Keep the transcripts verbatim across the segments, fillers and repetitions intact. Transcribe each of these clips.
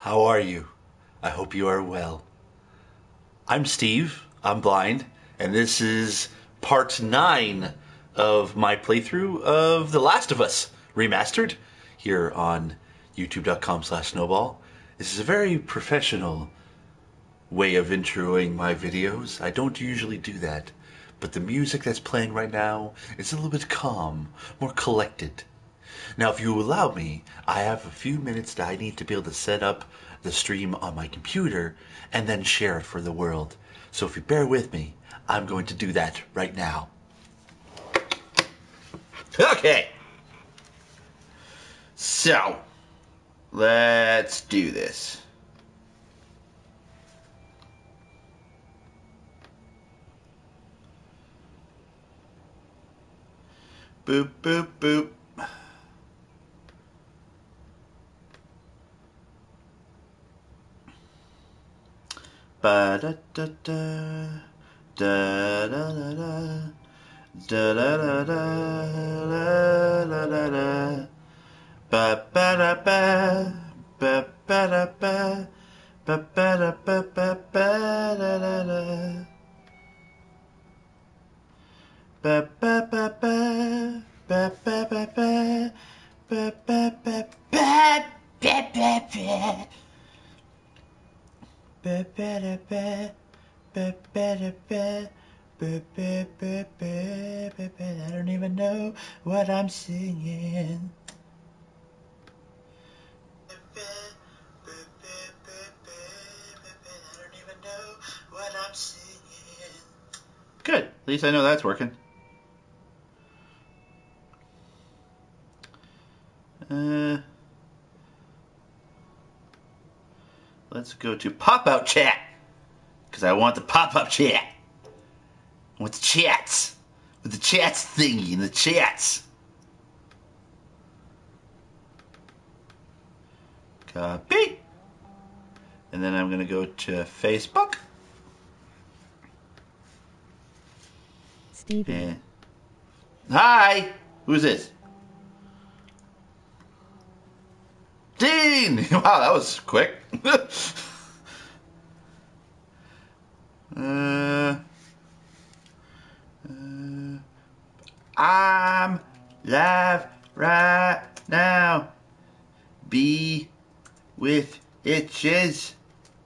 How are you? I hope you are well. I'm Steve, I'm blind, and this is part nine of my playthrough of The Last of Us Remastered here on youtube.com slash snowball. This is a very professional way of introing my videos. I don't usually do that, but the music that's playing right now is a little bit calm, more collected. Now, if you allow me, I have a few minutes that I need to be able to set up the stream on my computer and then share it for the world. So if you bear with me, I'm going to do that right now. Okay. So, let's do this. Boop, boop, boop. Ba da da da da da da da da da da da da da ba ba da ba ba ba da ba ba ba da ba ba ba da da da ba ba ba ba ba ba ba ba ba ba ba ba ba ba. I don't even know what I'm singing. I don't even know what I'm singing. Good. At least I know that's working. Uh... Let's go to pop-out chat, because I want the pop-up chat. I want the chats, with the chats thingy and the chats. Copy. And then I'm going to go to Facebook. Stevie. And... Hi! Who's this? Dean! Wow, that was quick. uh, uh, I'm live right now. Be with itches.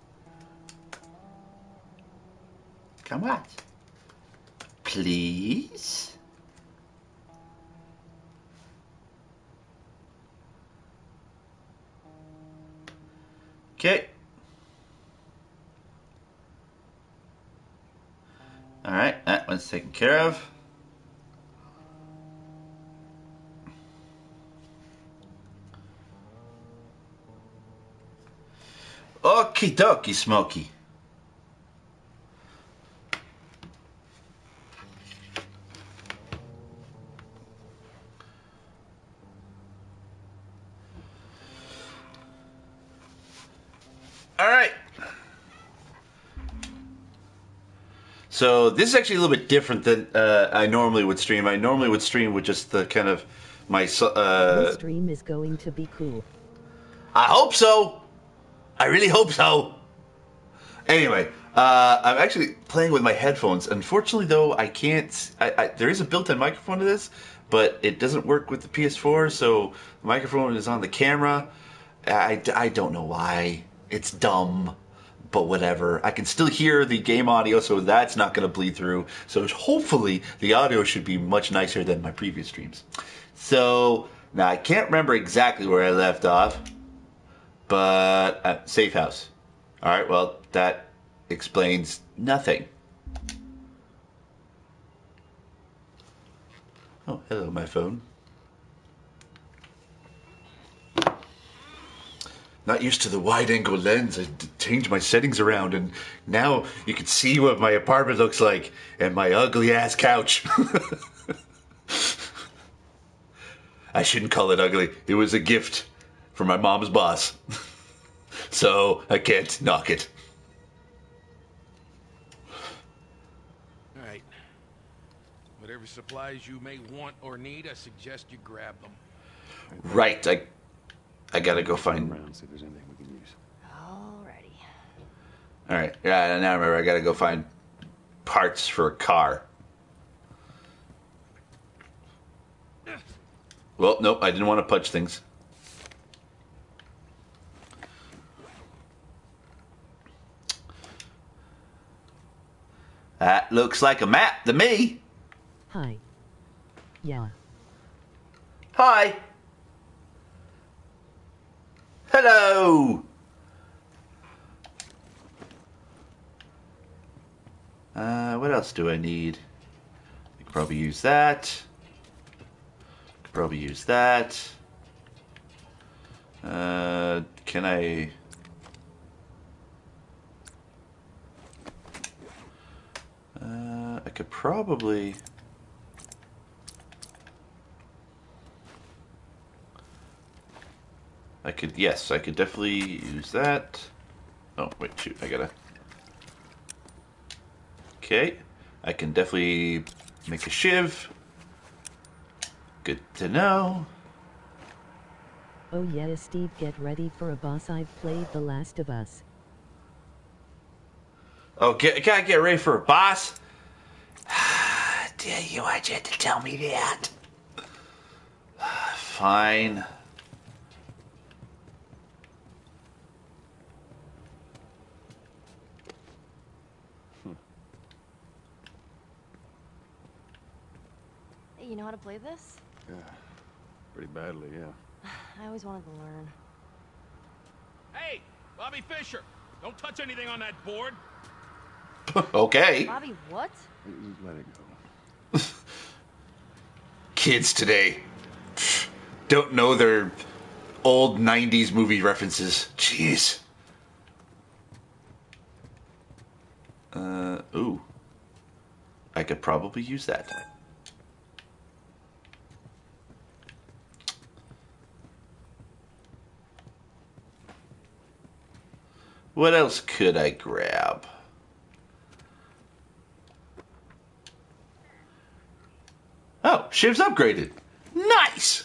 Come on. Please? Okay. Alright, that one's taken care of. Okie dokie, Smokey. Alright. So this is actually a little bit different than uh, I normally would stream. I normally would stream with just the kind of my... Uh, this stream is going to be cool. I hope so. I really hope so. Anyway, uh, I'm actually playing with my headphones. Unfortunately, though, I can't... I, I, there is a built-in microphone to this, but it doesn't work with the P S four, so the microphone is on the camera. I, I don't know why. It's dumb, but whatever. I can still hear the game audio, so that's not going to bleed through. So hopefully, the audio should be much nicer than my previous streams. So, now I can't remember exactly where I left off, but uh, safe house. Alright, well, that explains nothing. Oh, hello, my phone. Not used to the wide-angle lens. I changed my settings around, and now you can see what my apartment looks like, and my ugly-ass couch. I shouldn't call it ugly. It was a gift from my mom's boss. So, I can't knock it. Alright. Whatever supplies you may want or need, I suggest you grab them. Right, I... I gotta go find... around, see if there's anything we can use. Alright, yeah, now I remember I gotta go find parts for a car. Well, nope, I didn't want to punch things. That looks like a map to me. Hi. Yeah. Hi. Hello. Uh, what else do I need? I could probably use that. Could probably use that. Uh, can I? Uh, I could probably. I could, yes, I could definitely use that. Oh, wait, shoot, I gotta. Okay, I can definitely make a shiv. Good to know. Oh yeah, Steve, get ready for a boss. I've played The Last of Us. Oh, get, can I get ready for a boss? Dare you, I had to tell me that. Fine. Hey, you know how to play this? Yeah, pretty badly, yeah. I always wanted to learn. Hey, Bobby Fischer, don't touch anything on that board. Okay. Bobby, what? Let it go. Kids today don't know their old nineties movie references. Jeez. Uh, ooh. I could probably use that. What else could I grab? Oh, Shiv's upgraded. Nice!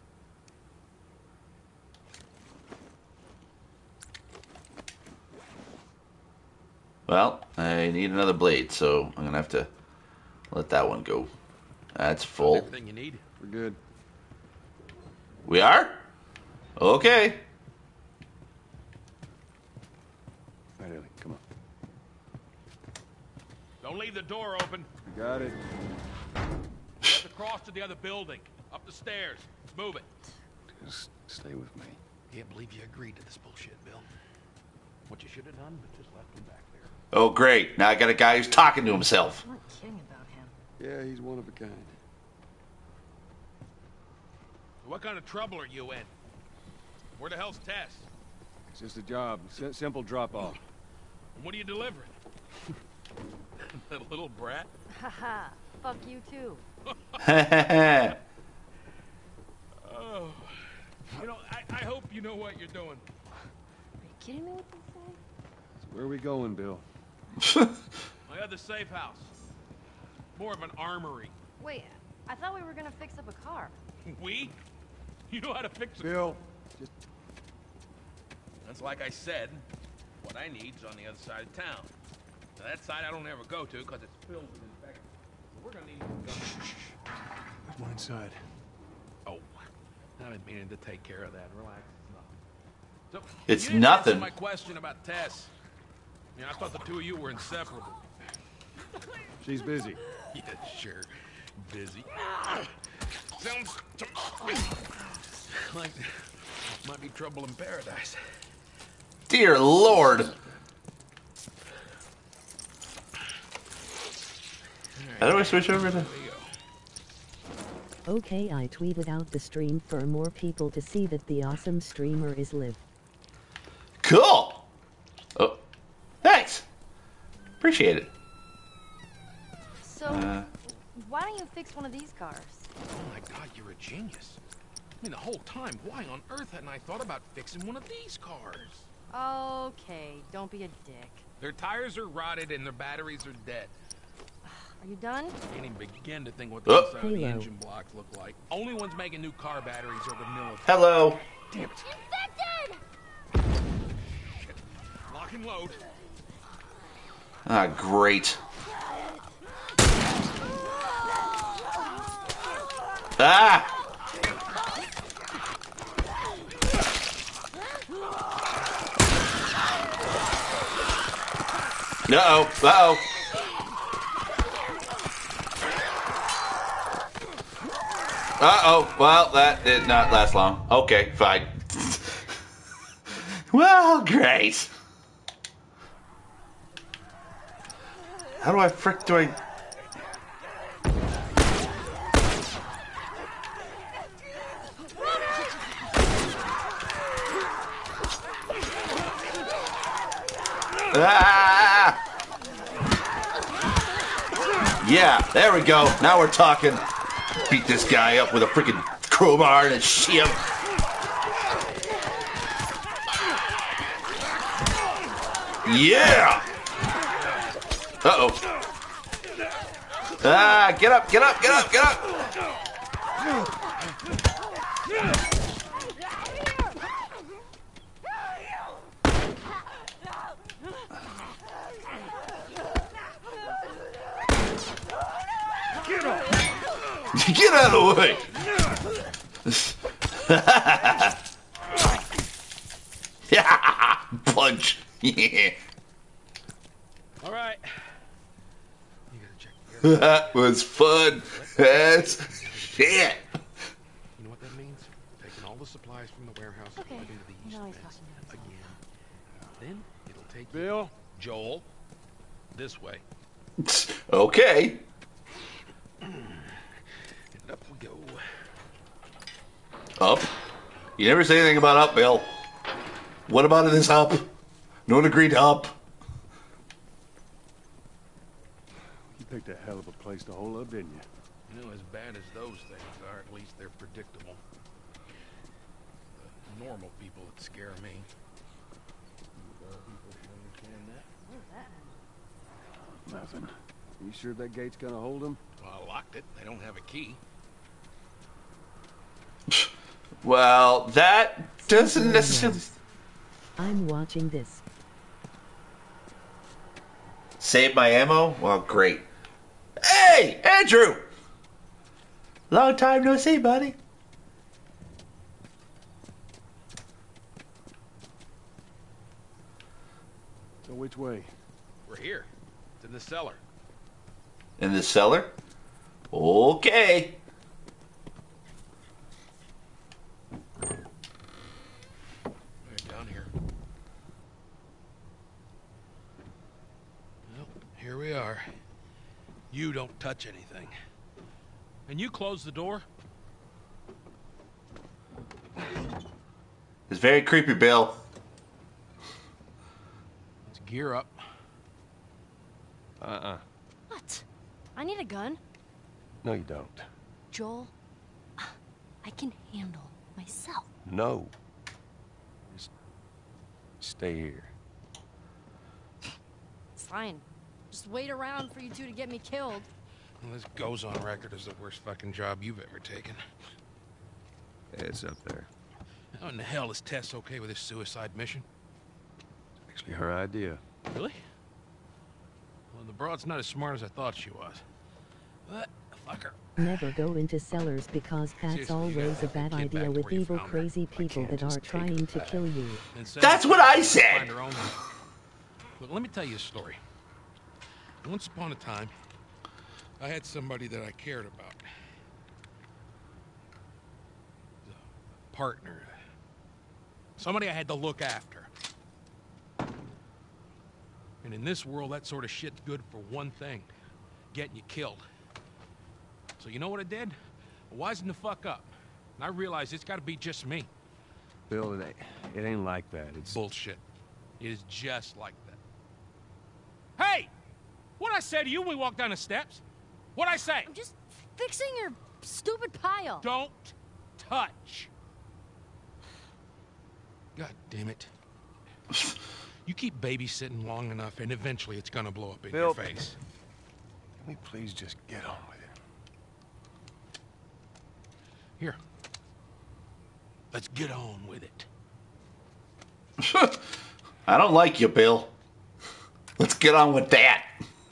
Well, I need another blade, so I'm gonna have to let that one go. That's full. Everything you need. We're good. We are? Okay. All right, Ellie, come on. Don't leave the door open. We got it. Let's across to the other building. Up the stairs. Move it. Just stay with me. Can't believe you agreed to this bullshit, Bill. What you should have done was just left him back there. Oh, great. Now I got a guy who's talking to himself. I'm not kidding about him. Yeah, he's one of a kind. What kind of trouble are you in? Where the hell's Tess? It's just a job. S simple drop-off. And what are you delivering? That little brat? Haha, fuck you too. Oh. You know, I, I hope you know what you're doing. Are you kidding me with this thing? So where are we going, Bill? My other safe house. More of an armory. Wait, I thought we were gonna fix up a car. We? You know how to fix a Bill, just... That's like I said. What I need's on the other side of town. Now that side I don't ever go to because it's filled with infections. So we're gonna need guns. There's one inside. Oh, I've been meaning to take care of that. Relax, it's nothing. So, It's you didn't nothing. answer my question about Tess. You know, I thought the two of you were inseparable. She's busy. Yeah, sure. Busy. Sounds to like might be trouble in paradise. Dear Lord. How do I switch over to... Okay, I tweeted out the stream for more people to see that the awesome streamer is live. Cool! Oh, thanks. Appreciate it. So, Uh. why don't you fix one of these cars? Oh my God, you're a genius. I mean, the whole time, why on earth hadn't I thought about fixing one of these cars? Okay, don't be a dick. Their tires are rotted and their batteries are dead. Are you done? Can't even begin to think what the Oh. inside of the Hello. engine blocks look like. Only ones making new car batteries are the military. Hello. Damn it. Infected! Shit. Lock and load. Ah, great. Ah! Uh-oh, uh-oh. Uh-oh, well, that did not last long. Okay, fine. Well, great. How do I frick do I... Ah! Yeah, there we go. Now we're talking. Beat this guy up with a freaking crowbar and a shield. Yeah! Uh-oh. Ah, get up, get up, get up, get up! Get out of the way! Yeah, punch! Yeah. All right. You gotta check. That was fun. That's shit. You know what that means? Taking all the supplies from the warehouse Okay. and into the east Now he's fence talking to again. Then it'll take Bill? you, Joel, this way. Okay. And up we go. Up? You never say anything about up, Bill. What about it is up? No one agreed to up. You picked a hell of a place to hole up, didn't you? You know, as bad as those things are, at least they're predictable. The normal people that scare me. Well, people should understand that. Nothing. You sure that gate's gonna hold them? Well, I locked it. They don't have a key. Well, that doesn't necessarily... I'm watching this. Save my ammo? Well, great. Hey, Andrew! Long time no see, buddy. So which way? We're here. It's in the cellar. In the cellar? Okay. We're down here. Well, here we are. You don't touch anything. And you close the door? It's very creepy, Bill. Let's gear up. Uh-uh. What? I need a gun. No, you don't. Joel, I can handle myself. No. Just stay here. It's fine. Just wait around for you two to get me killed. Well, this goes on record as the worst fucking job you've ever taken. It's up there. How in the hell is Tess okay with this suicide mission? Actually, her idea. Really? Well, the broad's not as smart as I thought she was. But, fuck her. Never go into cellars because that's Seriously, you always gotta a bad get back idea to with where you evil, found her. crazy I people can't that just are take trying it to back. kill you. And send That's her what I to said. find her own- Look, let me tell you a story. Once upon a time, I had somebody that I cared about. A partner. Somebody I had to look after. And in this world, that sort of shit's good for one thing. Getting you killed. So you know what I did? I wisened the fuck up. And I realized it's gotta be just me. Bill, it ain't, it ain't like that. It's Bullshit. It is just like that. Hey! What'd I say to you when we walked down the steps? What'd I say? I'm just fixing your stupid pile. Don't touch. God damn it. You keep babysitting long enough and eventually it's gonna blow up in your Bill. face. Can we please just get on with it? Here. Let's get on with it. I don't like you, Bill. Let's get on with that.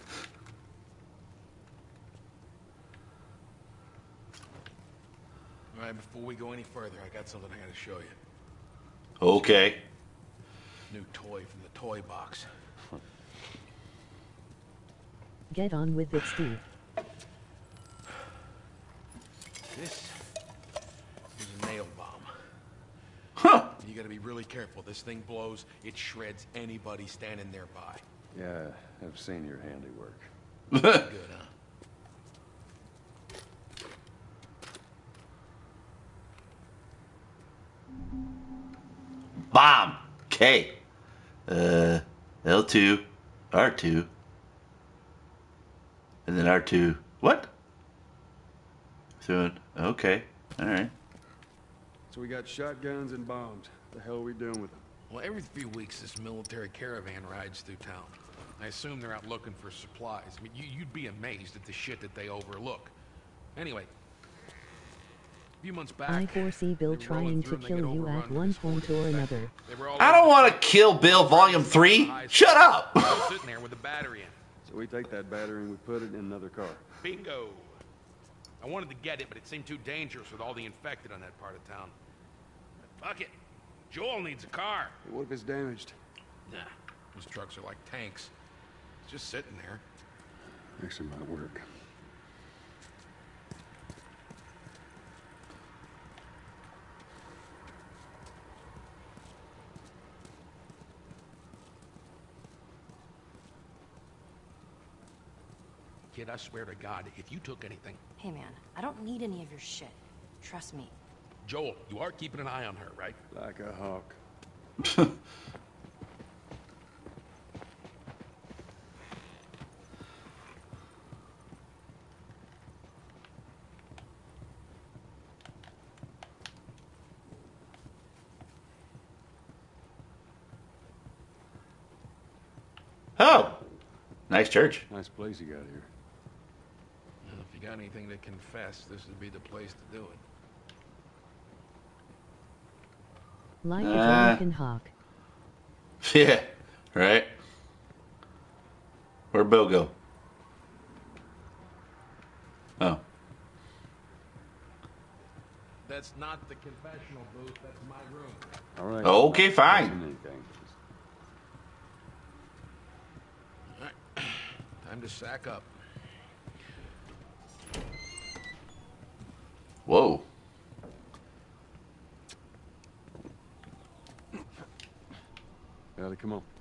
All right, before we go any further, I got something I gotta show you. Okay. New toy from the toy box. Get on with it, Steve. This is a nail bomb. Huh. You gotta be really careful. This thing blows, it shreds anybody standing nearby. Yeah, I've seen your handiwork. Good, huh? Bomb. Okay. Uh, L two, R two, and then R two. What? Throwing. Okay. All right. So we got shotguns and bombs. The hell are we doing with them? Well, every few weeks this military caravan rides through town. I assume they're out looking for supplies. I mean, you, you'd be amazed at the shit that they overlook. Anyway, a few months back, I foresee Bill they were rolling trying to through and they kill get you overrun at with one this point horde or of another. infected. They were all I over don't the want to place. kill Bill Volume three. Shut up. Still sitting there with a battery in. So we take that battery and we put it in another car. Bingo. I wanted to get it, but it seemed too dangerous with all the infected on that part of town. Fuck it. Joel needs a car. Hey, what if it's damaged? Nah, those trucks are like tanks. It's just sitting there. Actually might work. Kid, I swear to God, if you took anything... Hey, man, I don't need any of your shit. Trust me. Joel, you are keeping an eye on her, right? Like a hawk. Oh, nice church. Nice place you got here. Well, if you got anything to confess, this would be the place to do it. Like Uh. a drunken hawk. Yeah, right. Where'd Bill go? Oh. That's not the confessional booth, that's my room. All right. Okay, Not fine. touching anything. Time to sack up. Whoa. Ellie, come on.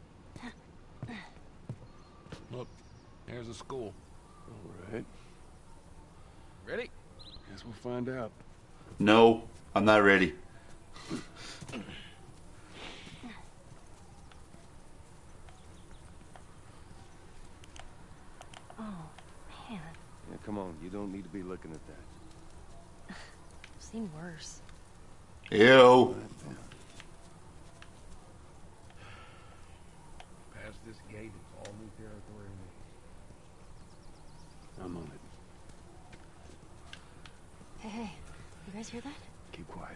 Look, there's a school. All right. Ready? Guess we'll find out. No, I'm not ready. Oh, man. Yeah, come on. You don't need to be looking at that. I've seen worse. Ew. Past this gate, it's all new territory to me. I'm on it. Hey, hey. You guys hear that? Keep quiet.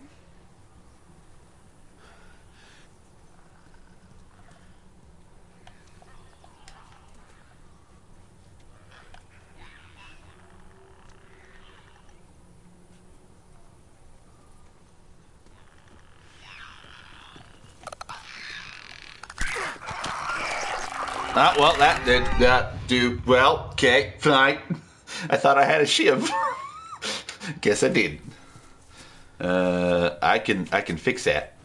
Ah, well, that did that do well. Okay, fine. I thought I had a shiv. Guess I did. Uh, I can I can fix that.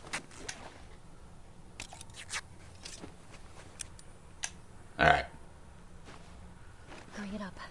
All right. Hurry it up.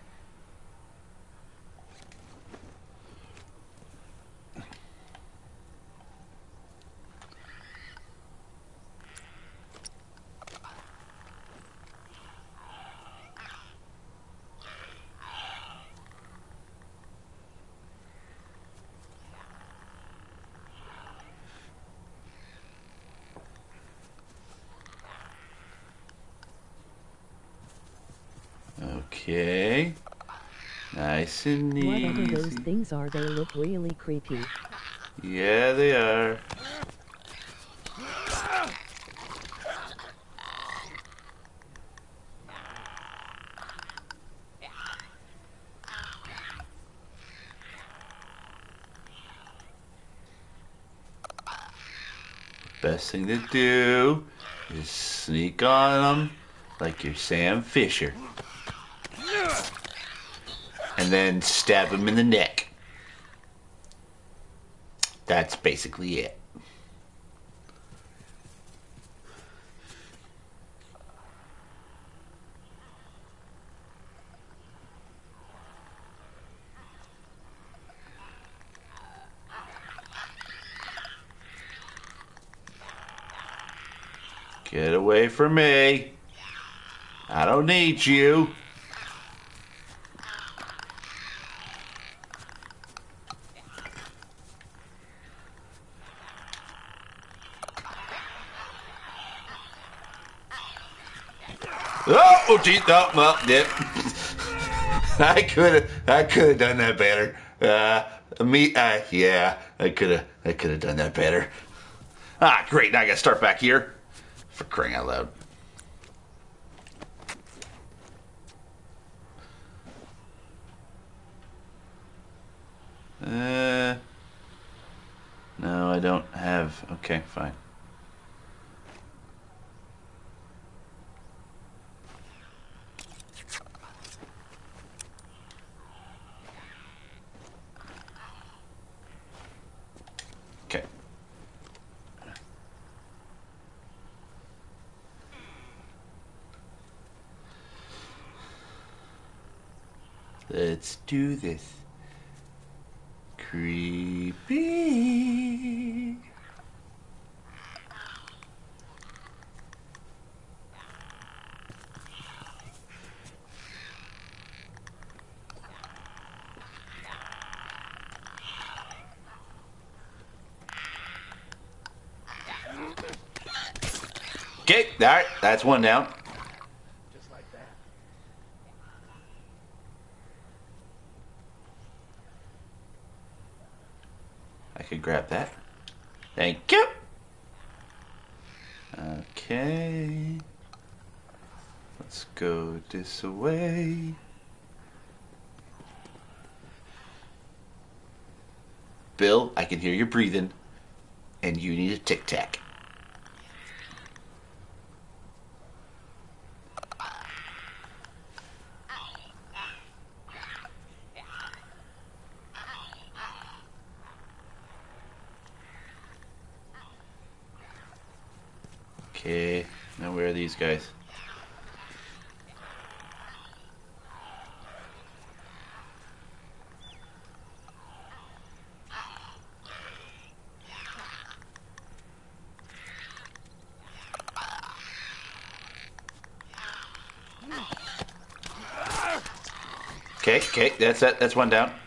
Okay. Nice and Whatever those easy. things are, they look really creepy. Yeah, they are. best thing to do is sneak on them like you're Sam Fisher. And then stab him in the neck. That's basically it. Get away from me. I don't need you. Oh, oh gee, oh, well, yep. I could have, I could have done that better. Uh, me, uh, yeah, I could have, I could have done that better. Ah, great. Now I got to start back here. For crying out loud. Uh, no, I don't have. Okay, fine. Okay. Let's do this. Creepy. Okay, all right, that's one down. Just like that. I could grab that. Thank you. Okay. Let's go this way. Bill, I can hear you breathing, and you need a Tic Tac. Okay, now where are these guys? Okay, okay, that's that. That's one down.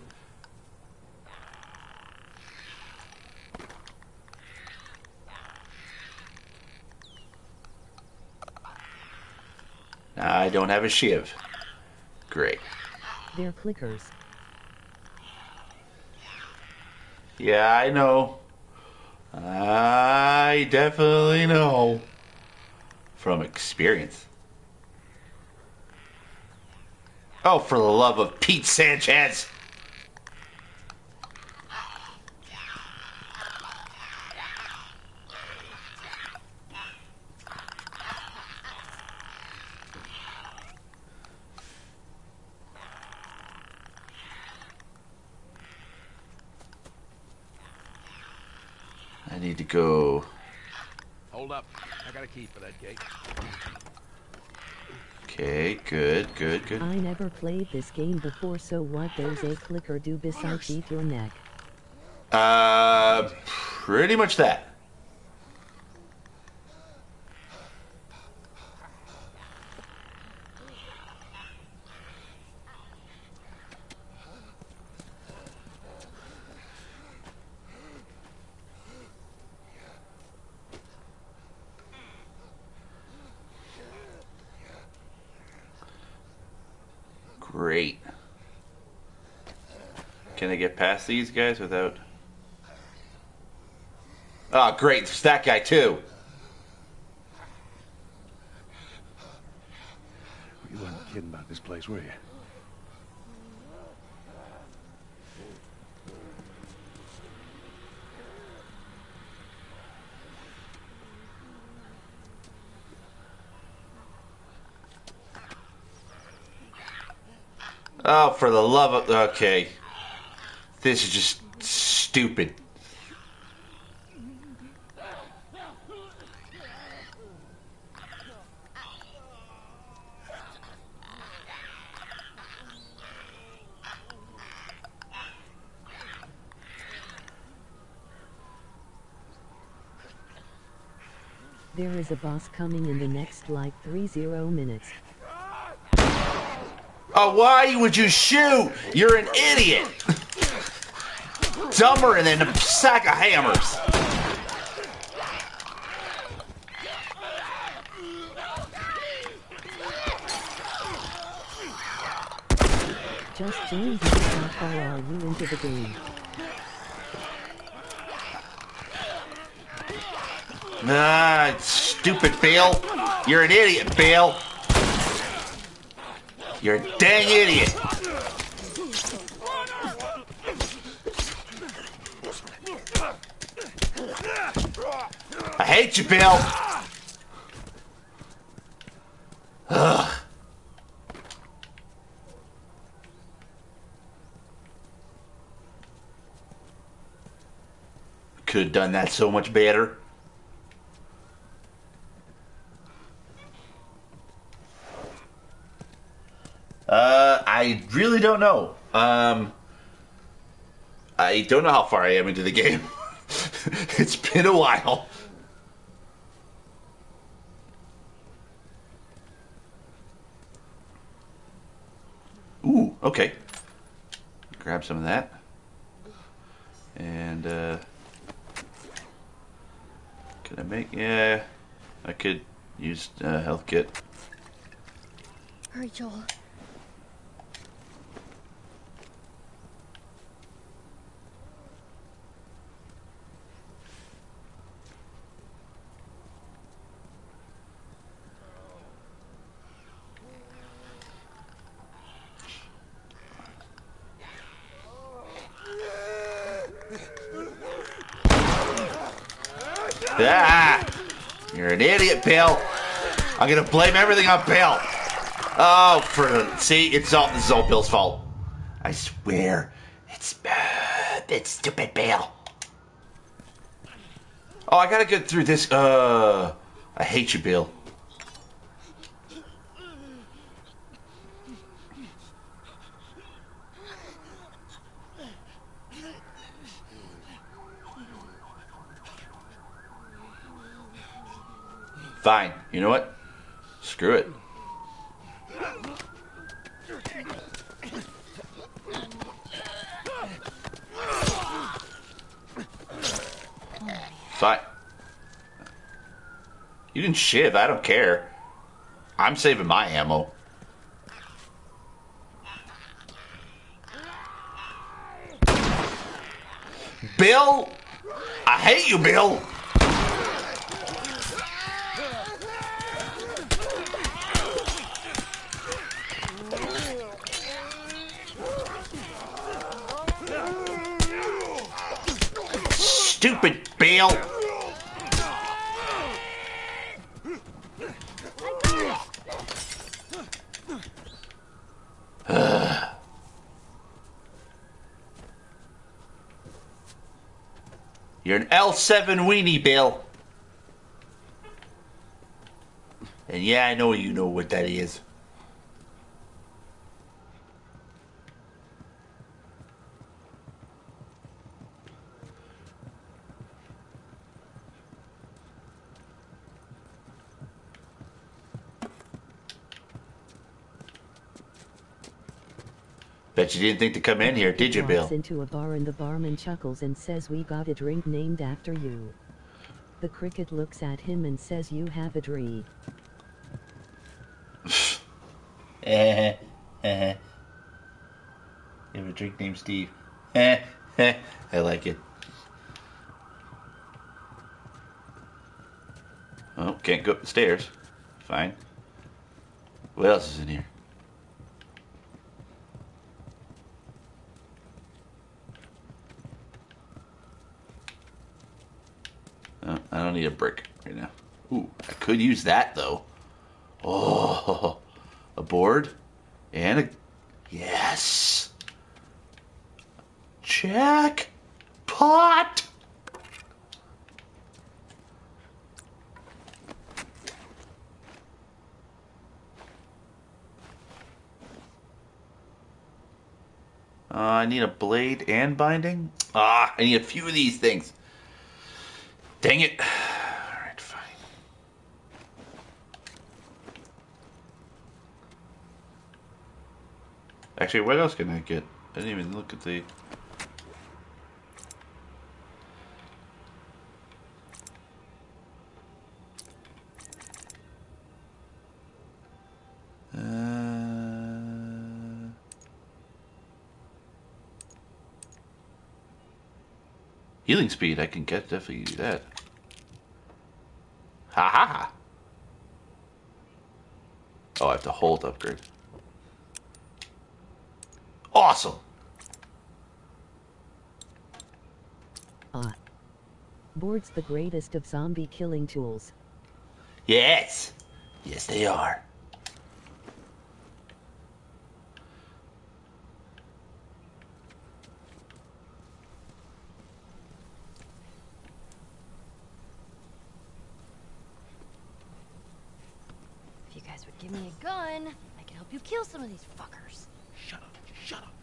I don't have a shiv. Great. They're clickers. Yeah, I know. I definitely know. From experience. Oh, for the love of Pete Sanchez! I need to go. Hold up. I got a key for that gate. Okay, good, good, good. I never played this game before, so what does a clicker do besides eat your neck? Uh, pretty much that. Great. Can I get past these guys without... Oh, great. It's that guy, too. You weren't kidding about this place, were you? Oh, for the love of... Okay. This is just stupid. There is a boss coming in the next like three zero minutes. Oh, why would you shoot? You're an idiot. Dumber than a sack of hammers. Just James, how far are you into the game? Ah, stupid Bill. You're an idiot, Bill. You're a dang idiot. I hate you, Bill. Ugh. Could have done that so much better. Uh, I really don't know. Um, I don't know how far I am into the game. It's been a while. Ooh, okay. Grab some of that. And, uh... Can I make... Yeah, I could use a health kit. Hurry, Joel. Ah! You're an idiot, Bill. I'm gonna blame everything on Bill. Oh, for see, it's all this is all Bill's fault. I swear, it's uh, it's stupid Bill. Oh, I gotta get through this. Uh, I hate you, Bill. Fine. You know what? Screw it. Fine. You can shiv. I don't care. I'm saving my ammo. Bill! I hate you, Bill! Stupid Bill! You're an L seven weenie, Bill. And yeah, I know you know what that is. Bet you didn't think to come in here, did you, Bill? Walks into a bar and the barman chuckles and says, "We got a drink named after you." The cricket looks at him and says, "You have a dree." Eh, eh. You have a drink named Steve. Eh, eh. I like it. Oh, can't go up the stairs. Fine. What else is in here? Oh, I don't need a brick right now. Ooh, I could use that though. Oh, a board and a Yes. Jackpot. Uh, I need a blade and binding. Ah, I need a few of these things. Dang it. Alright, fine. Actually, what else can I get? I didn't even look at the... Uh... Healing speed, I can get definitely do that. Ha ha ha! Oh, I have to hold upgrade. Awesome! Ah. Board's the greatest of zombie killing tools. Yes! Yes, they are. If you guys would give me a gun, I can help you kill some of these fuckers. Shut up, shut up.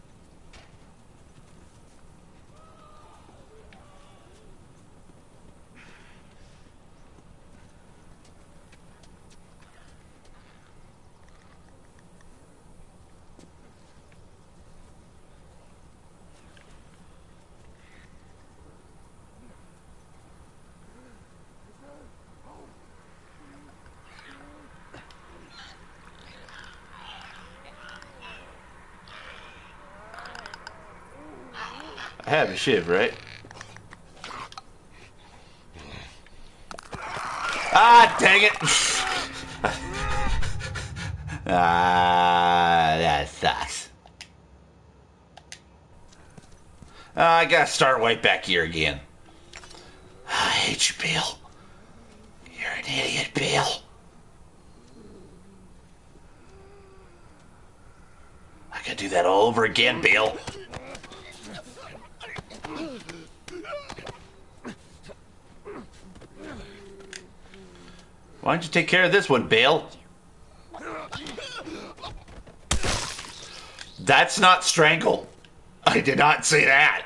I have a shiv, right? Ah, dang it! Ah, that sucks. Ah, I gotta start right back here again. I hate you, Bill. You're an idiot, Bill. I gotta do that all over again, Bill. Why don't you take care of this one, Bale? That's not strangle. I did not say that.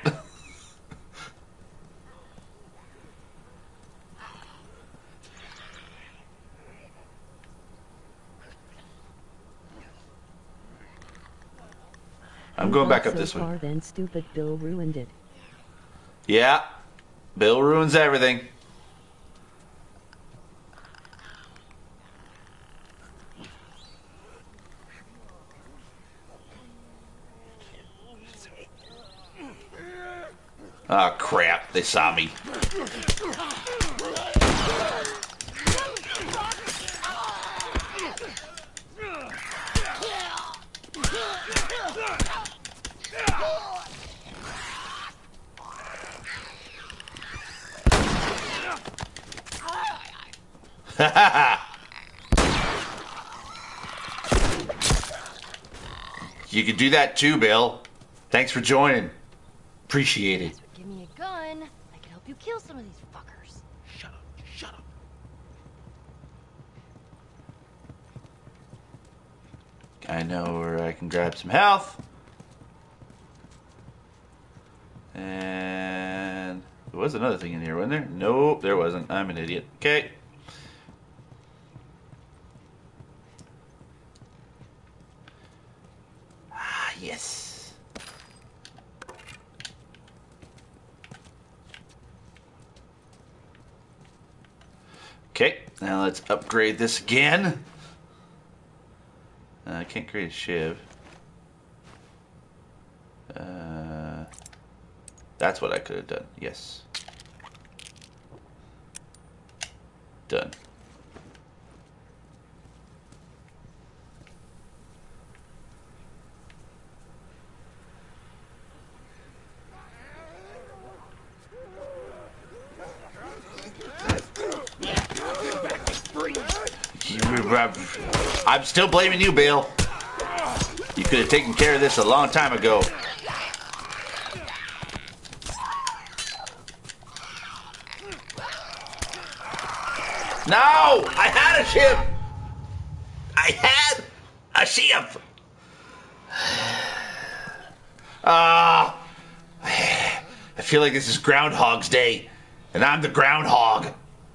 I'm going back up so this way. far, then stupid Bill ruined it. Yeah. Bill ruins everything. Oh crap, they saw me. You can do that too, Bill. Thanks for joining. Appreciate it. Give me a gun, I can help you kill some of these fuckers. Shut up, shut up. I know where I can grab some health. And there was another thing in here, wasn't there? Nope, there wasn't. I'm an idiot. Okay. Ah, yes. Okay, now let's upgrade this again. Uh, I can't create a shiv. Uh, that's what I could have done. Yes. Done. I'm still blaming you, Bill. You could have taken care of this a long time ago. No! I had a ship! I had a ship! Ah! I feel like this is Groundhog's Day, and I'm the groundhog.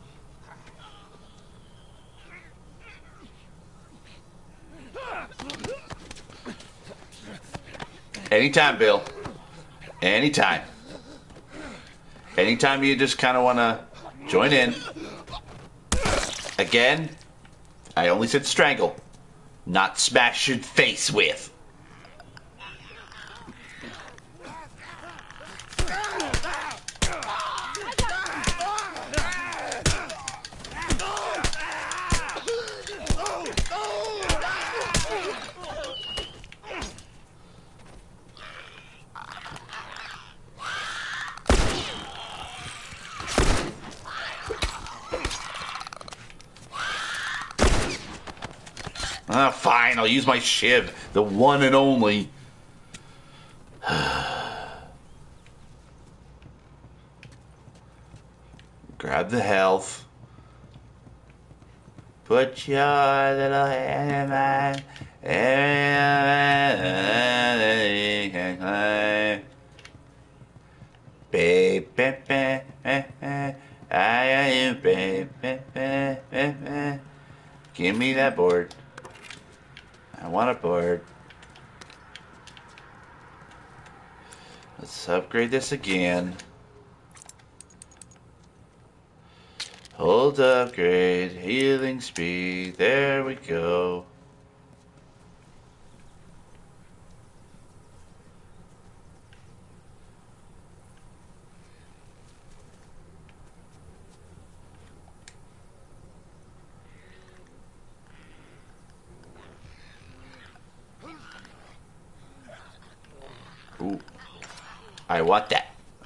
Anytime, Bill. Anytime. Anytime you just kind of want to join in. Again, I only said strangle, not smash your face with. Ah, fine, I'll use my shiv, the one and only. Grab the health. Put your little hand in mine. Baby, baby, I baby, give me that board. I want a board. Let's upgrade this again. Hold upgrade, healing speed. There we go. Ooh. I want that.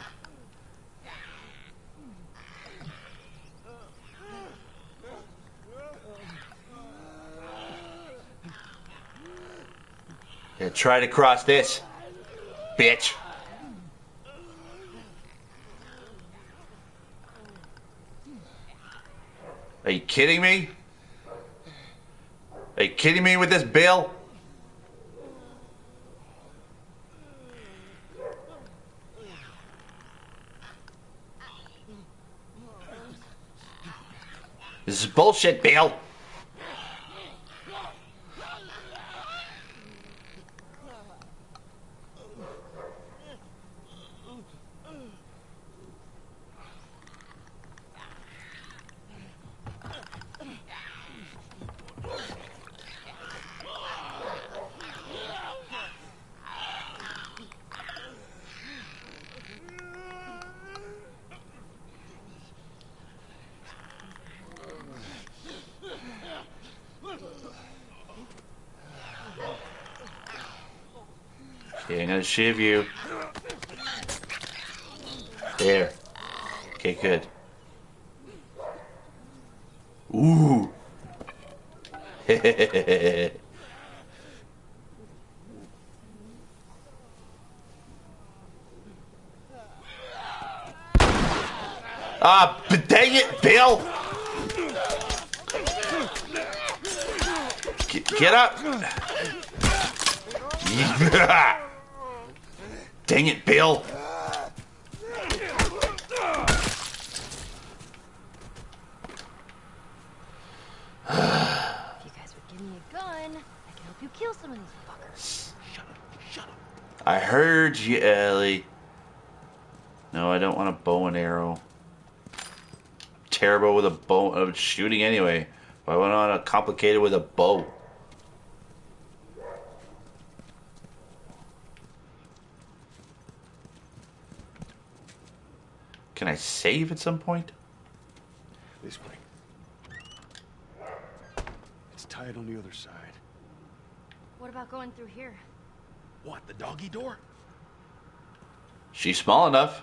Yeah, try to cross this, bitch. Are you kidding me? Are you kidding me with this bill? This is bullshit, Bill. Okay, I'm gonna shiv you. There. Okay, good. Ooh. Ah, but dang it, Bill! Get, get up! Dang it, Bill! If you guys would give me a gun, I can help you kill some of these fuckers. Shut up, shut up. I heard you, Ellie. No, I don't want a bow and arrow. I'm terrible with a bow of shooting anyway. Why would I want to complicate it with a bow? Can I save at some point? This way. It's tied on the other side. What about going through here? What, the doggy door? She's small enough.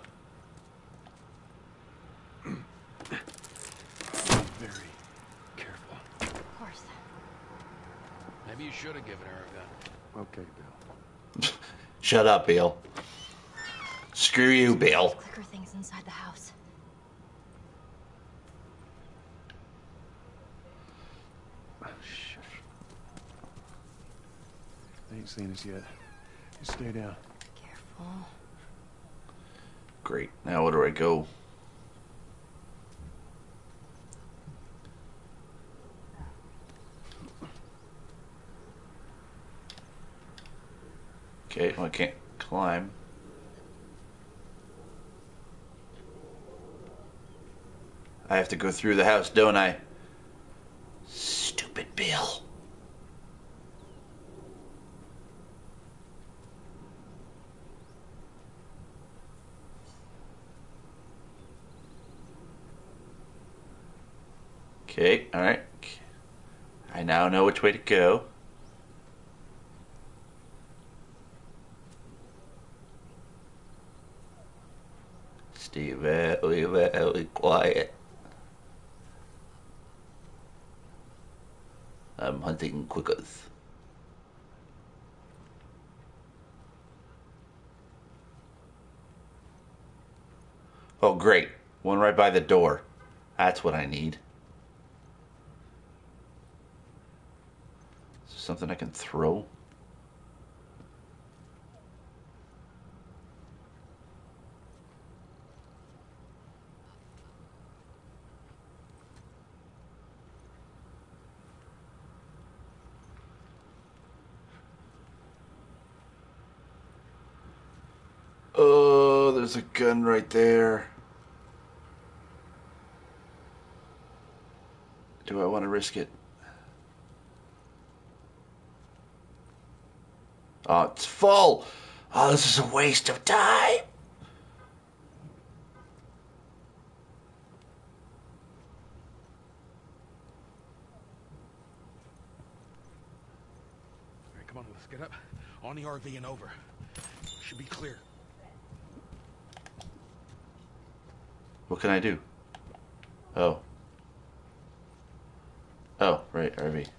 Very careful. Of course. Maybe you should have given her a gun. Okay, Bill. Shut up, Bill. Screw you, Bill. Clicker things inside the house. Oh, shit. They ain't seen us yet. Just stay down. Careful. Great. Now where do I go? Okay, well, I can't climb. I have to go through the house, don't I? Stupid Bill. Okay, alright. I now know which way to go. Stay very, very quiet. I'm hunting quickers. Oh, great. One right by the door. That's what I need. Is there something I can throw? Oh, there's a gun right there. Do I want to risk it? Oh, it's full. Oh, this is a waste of time. All right, come on, let's get up. On the R V and over. Should be clear. What can I do? Oh. Oh, right, R V.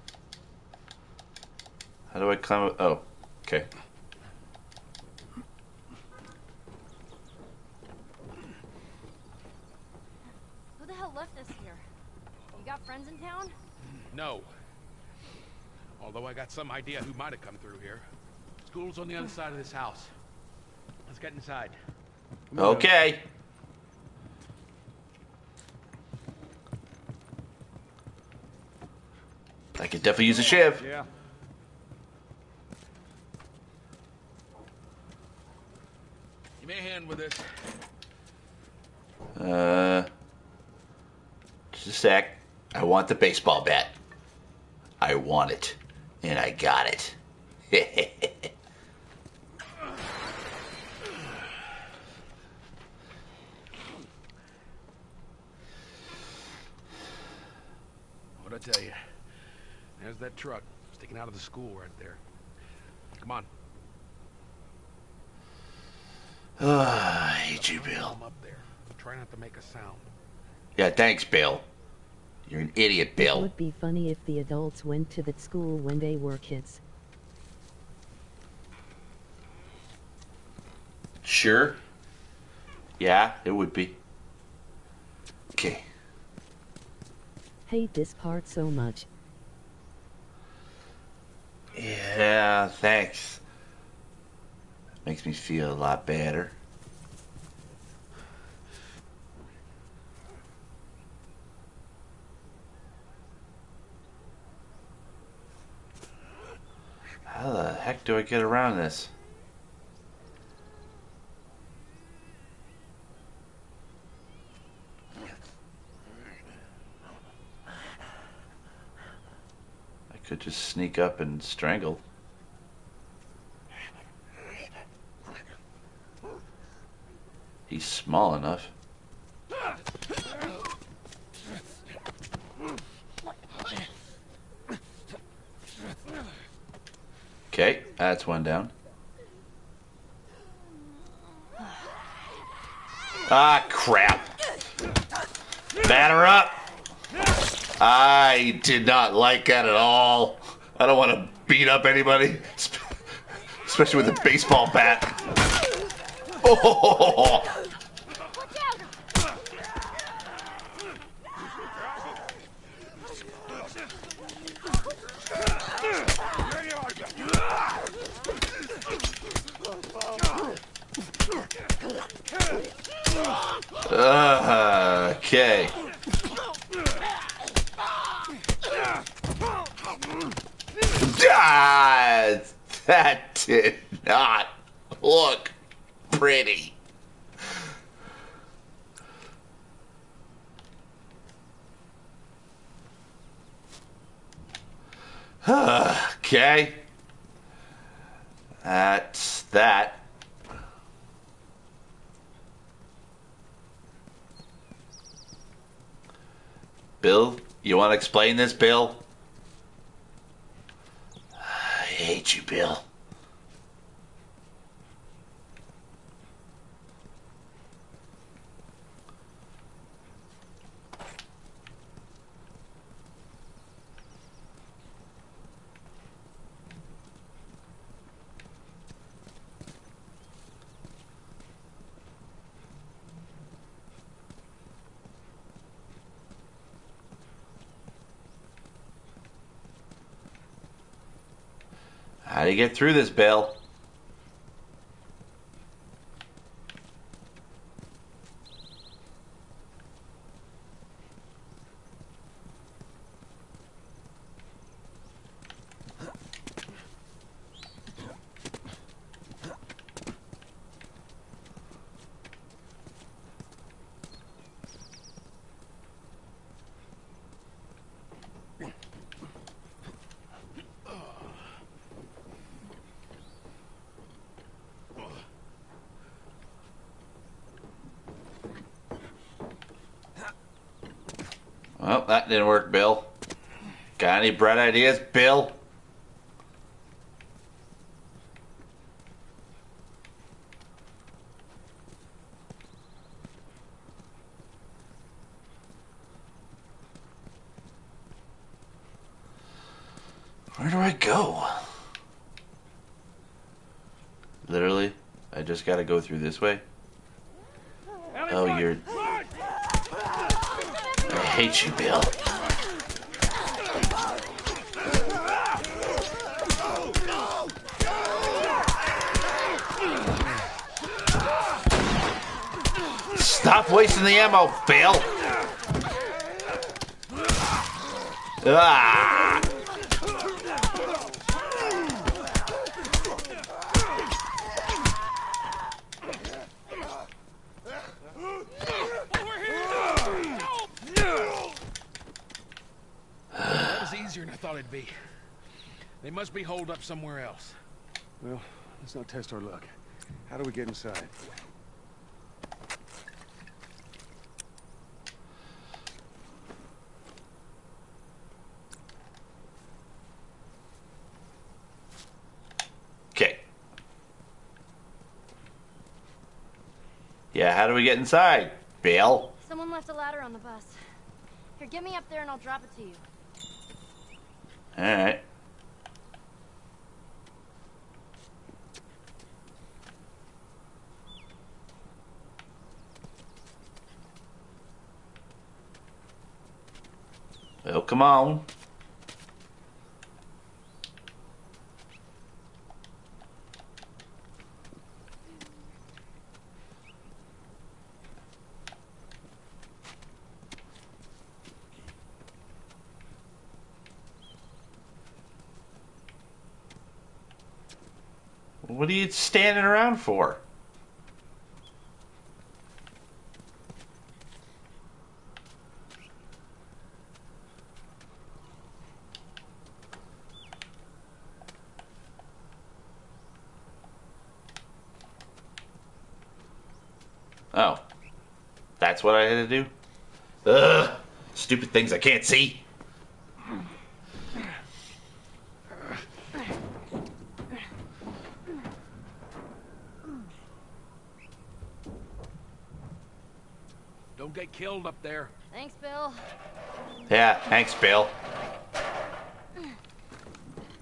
How do I climb up? Oh, okay. Who the hell left us here? You got friends in town? No. Although I got some idea who might have come through here. School's on the other side of this house. Let's get inside. Okay. I could definitely use a shiv. Yeah. Give me a hand with this. Uh, just a sec. I want the baseball bat. I want it. And I got it. What'd I tell you? There's that truck sticking out of the school right there. Come on. Oh, I hate you, Bill. I'm up there. Try not to make a sound. Yeah, thanks, Bill. You're an idiot, It Bill. would be funny if the adults went to that school when they were kids. Sure. Yeah, it would be. Okay. Hate this part so much. Yeah, thanks. Makes me feel a lot better. How the heck do I get around this? I could just sneak up and strangle. He's small enough. Okay, that's one down. Ah, crap. Batter up. I did not like that at all. I don't want to beat up anybody, especially with a baseball bat. Oh! Watch out! Uh, okay. Ah, that did not look pretty. Okay. That's that. Bill, you want to explain this, Bill? I hate you, Bill. How do you get through this, Bill? Well, that didn't work, Bill. Got any bright ideas, Bill? Where do I go? Literally, I just gotta go through this way? Oh, you're... I hate you, Bill. Stop wasting the ammo, Bill! Ah! That was easier than I thought it'd be. They must be holed up somewhere else. Well, let's not test our luck. How do we get inside? Okay. Yeah, how do we get inside, Bill? Someone left a ladder on the bus. Here, get me up there and I'll drop it to you. Alright. Well, come on. What are you standing around for? Oh. That's what I had to do? Ugh. Stupid things I can't see. Don't get killed up there. Thanks, Bill. Yeah, thanks, Bill.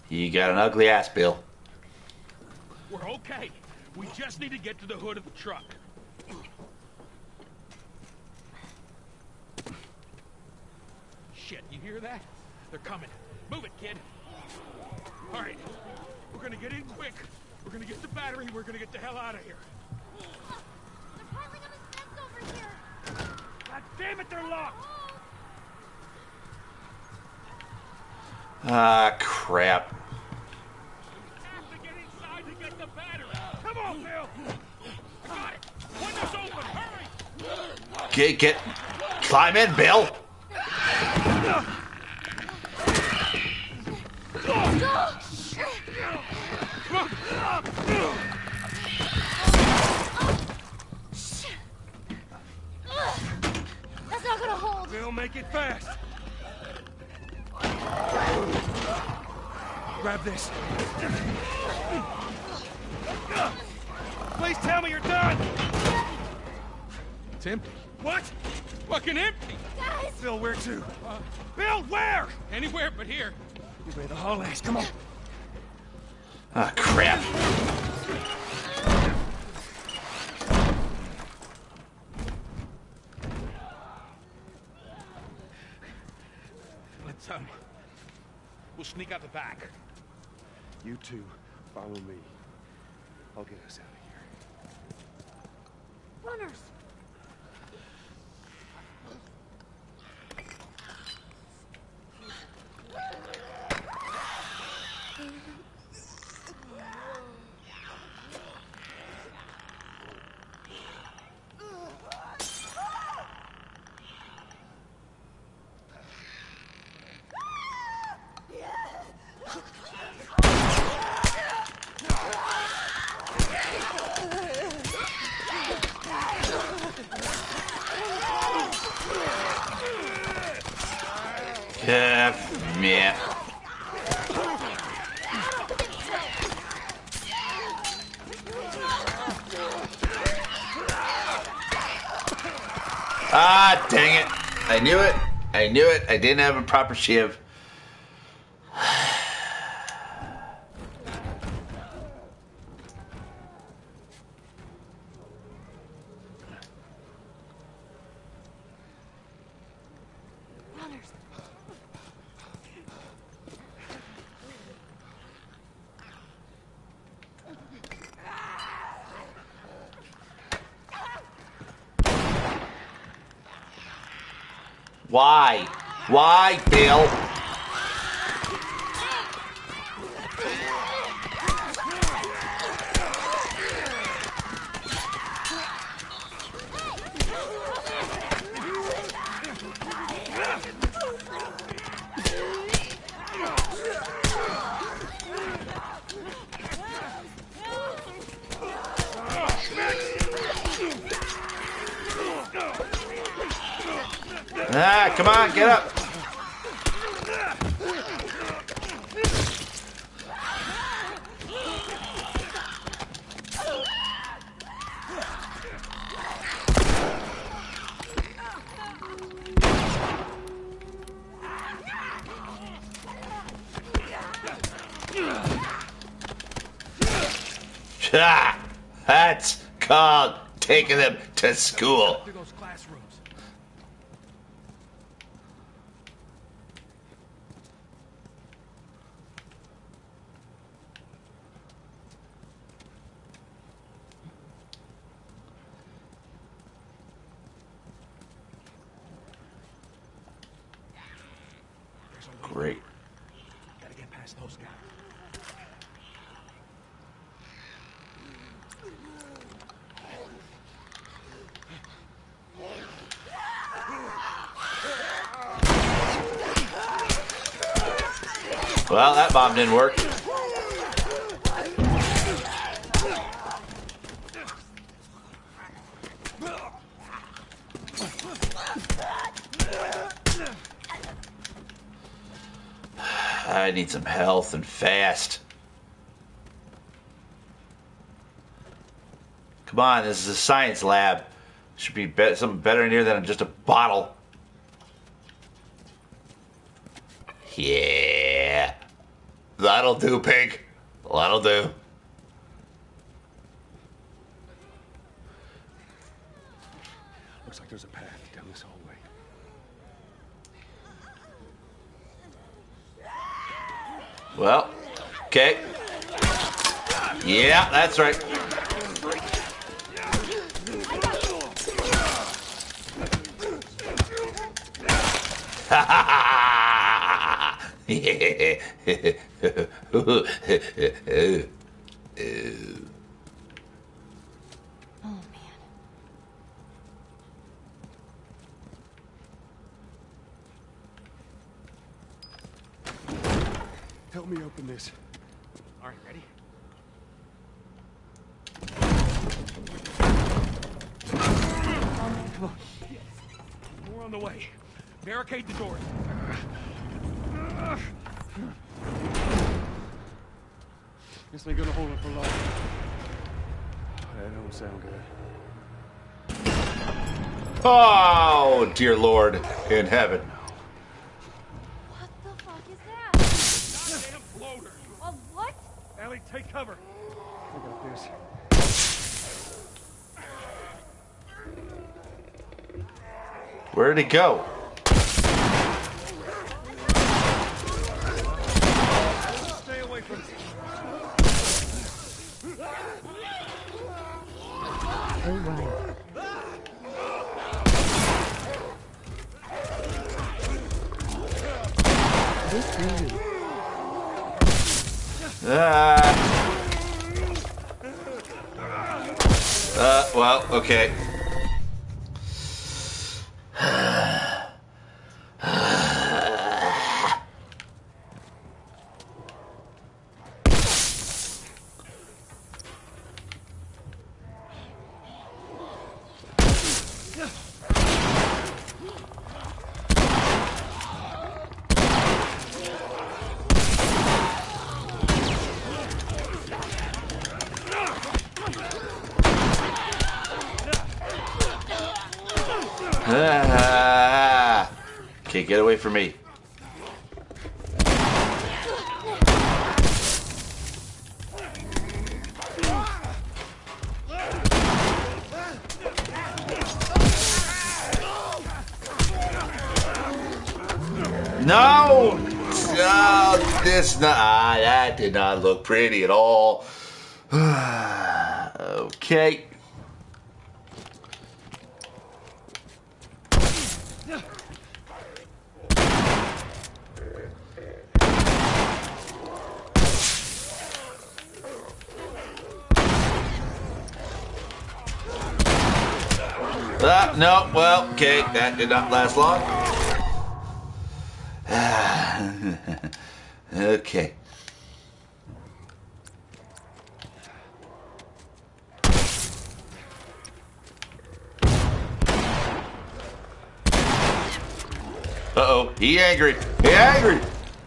You got an ugly ass, Bill. We're okay. We just need to get to the hood of the truck. Shit, you hear that? They're coming. Move it, kid. All right. We're gonna get in quick. We're gonna get the battery. We're gonna get the hell out of here. They're piling on the steps over here. God damn it, they're locked. Ah, crap. Have to get inside to get the battery. Come on, Bill. I got it. Window's open. Hurry. Get, get, climb in, Bill. That's not gonna hold. Bill, make it fast. Grab this. Please tell me you're done. It's empty. What? Fucking empty. Guys! Bill, where to? Uh, Bill, where? Anywhere but here. You made the hallways. Come on. Ah, crap. Let's um. We'll sneak out the back. You two, follow me. I'll get us out of here. Runners! Yeah, yeah. Ah, dang it. I knew it. I knew it. I didn't have a proper shiv. Runners! Why? Why, Bill? Ah, come on, get up. Ah, that's called taking them to school. Through those classrooms. There's a way. Great. Gotta get past those guys. Well, that bomb didn't work. I need some health and fast. Come on, this is a science lab. Should be, be something better in here than just a bottle. Yeah. That'll do, pig. That'll do. Looks like there's a path down this hallway. Well, okay. Yeah, that's right. Ha ha ha! Oh, man. Help me open this. All right, ready? Come on. We're on the way. Barricade the doors. This ain't gonna hold it for long. That don't sound good. Oh, dear Lord in heaven. What the fuck is that? Goddamn floater. A what? Ellie, take cover. I got this. Where'd it go? Stay away from me. Oh right. This really. Ah. Uh, well, okay. Ah. Okay, get away from me. No! Oh, this not, ah, that did not look pretty at all. Okay. Ah, no, well, okay, that did not last long. Okay. Uh-oh, he angry. He angry.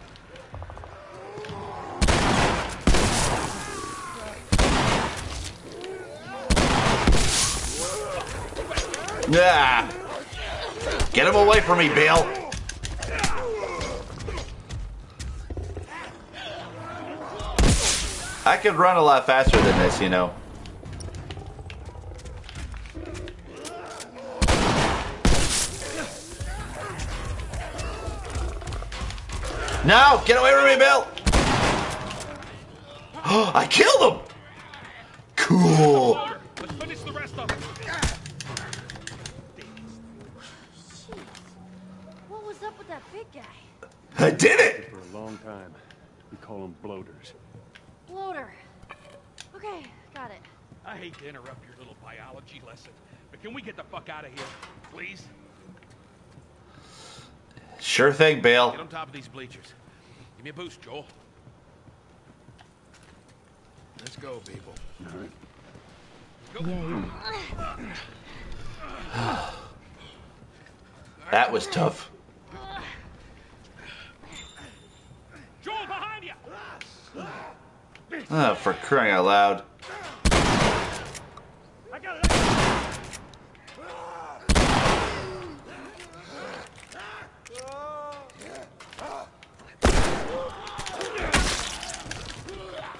Yeah. Get him away from me, Bill. I could run a lot faster than this, you know. No! Get away from me, Bill! I killed him! Cool. Let's finish the rest of it. What was up with that big guy? I did it! For a long time, we call them bloaters. Bloater. Okay, got it. I hate to interrupt your little biology lesson, but can we get the fuck out of here, please? Sure thing, Bill. Get on top of these bleachers. Give me a boost, Joel. Let's go, people. All right. Go. Yay. That was tough. Joel, behind you! Oh, for crying out loud. I got it!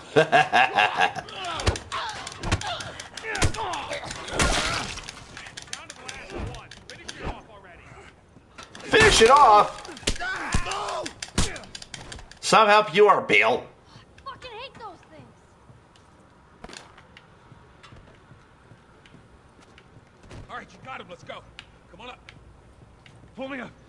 Finish it off. Some help you are, Bill. I fucking hate those things. All right, you got him. Let's go. Come on up. Pull me up.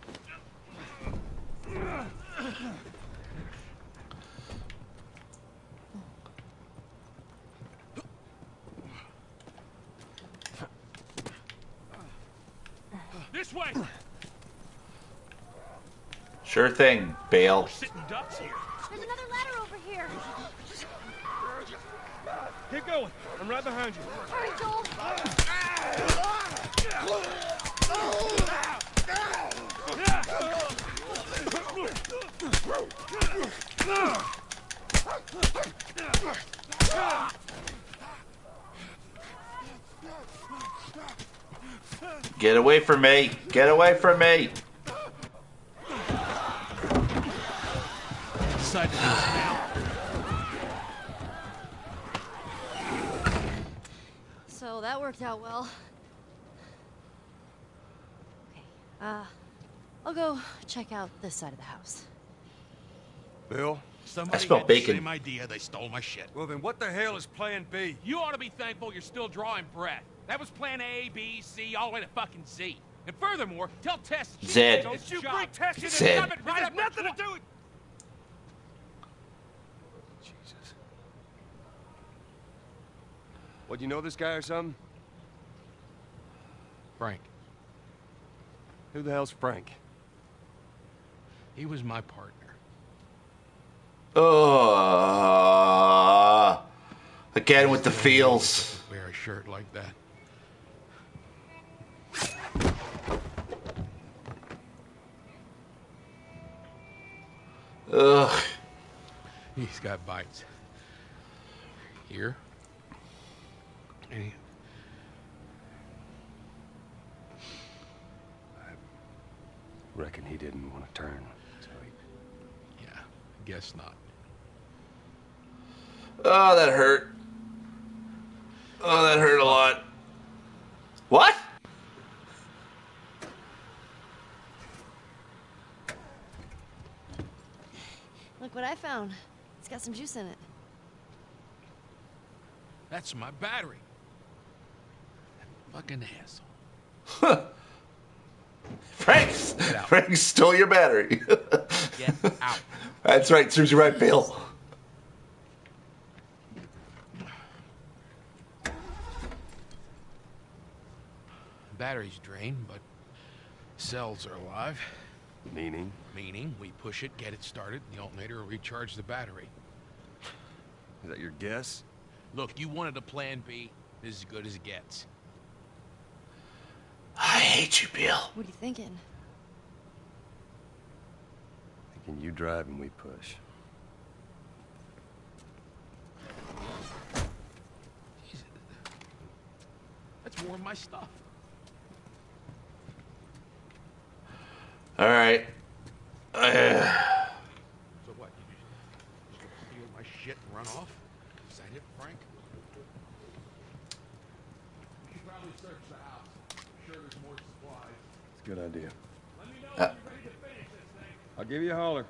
This way. Sure thing, Bale. Sitting ducks here. There's another ladder over here. Keep going. I'm right behind you. Hurry, Joel. Get away from me. Get away from me. Decide to do this now. So that worked out well. Okay, uh, I'll go check out this side of the house. Bill? Somebody smell had bacon. the same idea. They stole my shit. Well, then what the hell is plan B? You ought to be thankful you're still drawing breath. That was plan A, B, C, all the way to fucking Z. And furthermore, tell Tess... Zed. Don't you bring Tess in and Zed. shove it right It up has nothing her to do with... Jesus. What, you know this guy or something? Frank. Who the hell's Frank? He was my partner. Oh, again with the feels. Wear a shirt like that. Ugh. He's got bites. Here. And he... Reckon he didn't want to turn, so he... Yeah, guess not. Oh, that hurt. Oh, that hurt a lot. What? Look what I found. It's got some juice in it. That's my battery. That fucking asshole. Frank, out. Frank stole your battery. Get out. That's right. Serves you right, Bill. Battery's drained, but cells are alive. Meaning? Meaning, we push it, get it started, the alternator will recharge the battery. Is that your guess? Look, you wanted a plan B. This is as good as it gets. I hate you, Bill. What are you thinking? Thinking you drive and we push. Jesus. That's more of my stuff. All right. Uh, So what, you just, just steal my shit and run off? Is that it, Frank? You should probably search the house. I'm sure there's more supplies. It's a good idea. Let me know Uh. when you're ready to finish this thing. I'll give you a holler.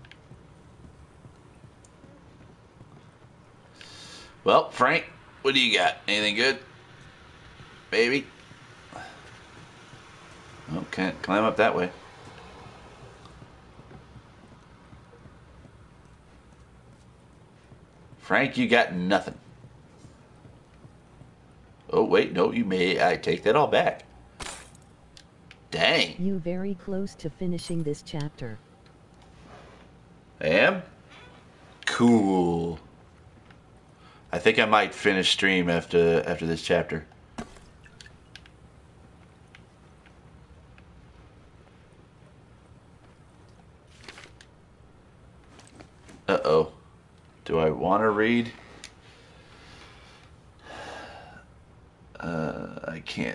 well, Frank, what do you got? Anything good? Baby? Oh, can't climb up that way. Frank, you got nothing. Oh, wait, no, you may. I take that all back. Dang. You very close to finishing this chapter. I am? Cool. I think I might finish stream after after this chapter. Uh-oh. Do I want to read? Uh, I can't.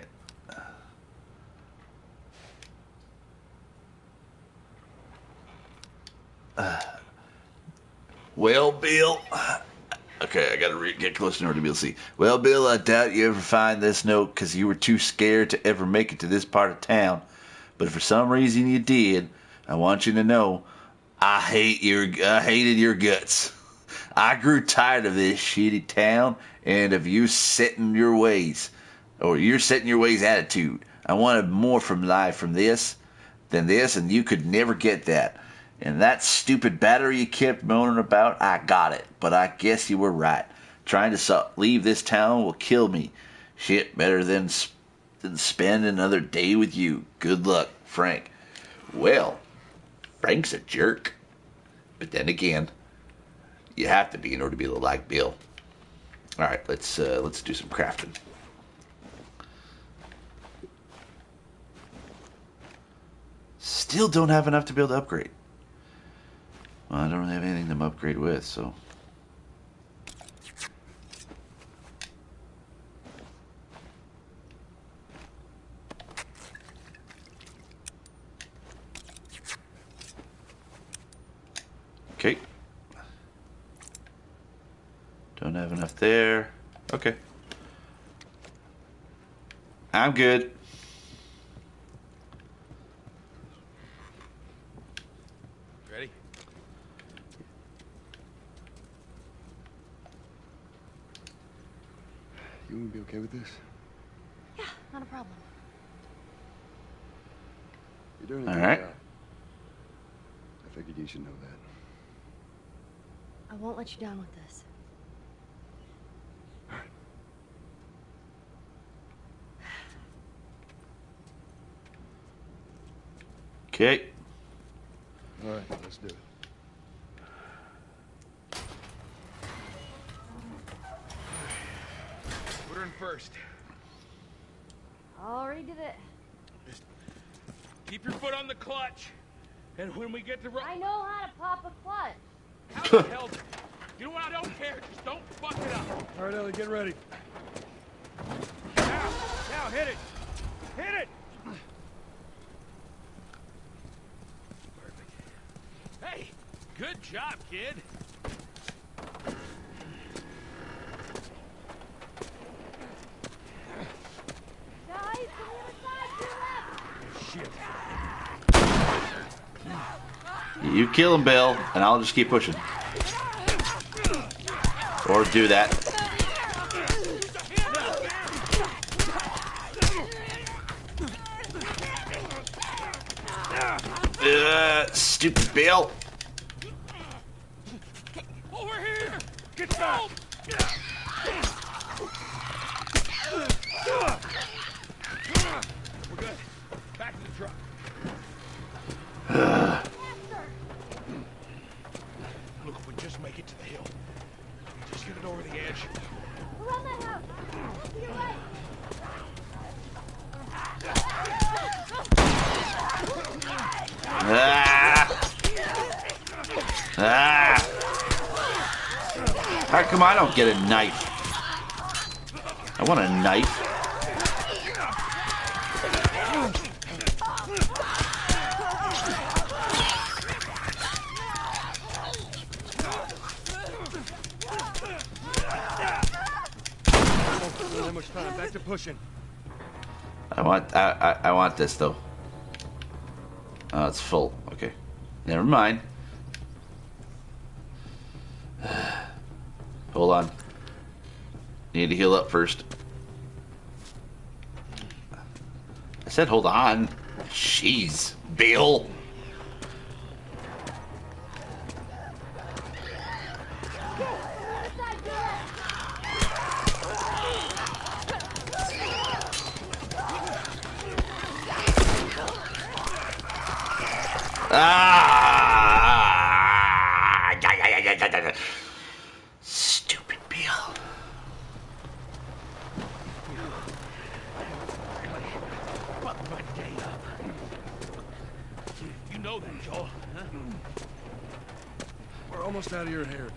Uh, well, Bill, Okay, I gotta re- get closer in order to be able to see. Well, Bill, I doubt you ever find this note because you were too scared to ever make it to this part of town. But if for some reason you did, I want you to know I hate your I hated your guts. I grew tired of this shitty town and of you setting your ways, or your setting your ways attitude. I wanted more from life from this than this, and you could never get that. And that stupid battery you kept moaning about, I got it. But I guess you were right. Trying to so- leave this town will kill me. Shit, better than, sp- than spend another day with you. Good luck, Frank. Well, Frank's a jerk. But then again, you have to be in order to be able to like Bill. All right, let's uh, let's do some crafting. Still don't have enough to be able to upgrade. Well, I don't really have anything to upgrade with, so. Okay. Don't have enough there. Okay. I'm good. Ready? You gonna be okay with this? Yeah, not a problem. You're doing a All good right. job. I figured you should know that. I won't let you down with this. Okay. All right, let's do it. Put her in first. Already did it. Just keep your foot on the clutch. And when we get to ro- I know how to pop a clutch. How the hell? You know what? I don't care. Just don't fuck it up. All right, Ellie, get ready. Now, now, hit it. Hit it. Perfect. Hey, good job, kid. Guys, from the other side, to your left. Shit. You kill him, Bill, and I'll just keep pushing. Or do that. Uh, stupid Bill. Over here. Get back. We're good. Back to the truck. Look, if we just make it to the hill, just get it over the edge. Around that house. To your right. Ah! Ah! How come I don't get a knife? I want a knife. Don't have much time. Back to pushing. I want I, I, I want this though. Oh, it's full. Okay. Never mind. Hold on. Need to heal up first. I said hold on. Jeez, Bill. Ah! Stupid Bill. Fuck my day up. You know that, Joel, huh? We're almost out of your hair, Dale.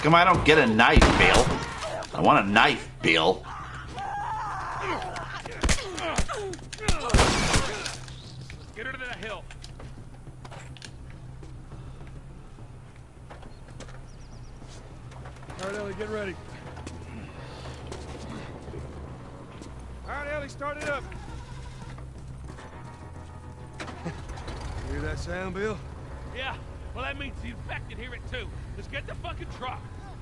come I don't get a knife, Bill? I want a knife, Bill. Get her to that hill. All right, Ellie, get ready. All right, Ellie, start it up. You hear that sound, Bill? Yeah, well that means the infected hear it too. Let's get the fucking truck.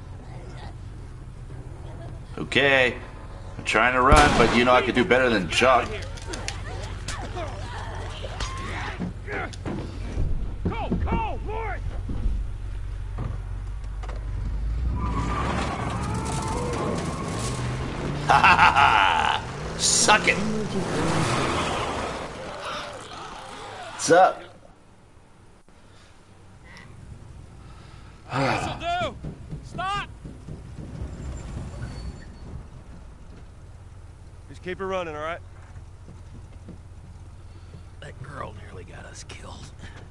Okay. I'm trying to run, but you know I could do better than jog. Go, go, Lord! Ha ha ha ha! Suck it! What's up? This'll do! Stop! Just keep her running, all right? That girl nearly got us killed.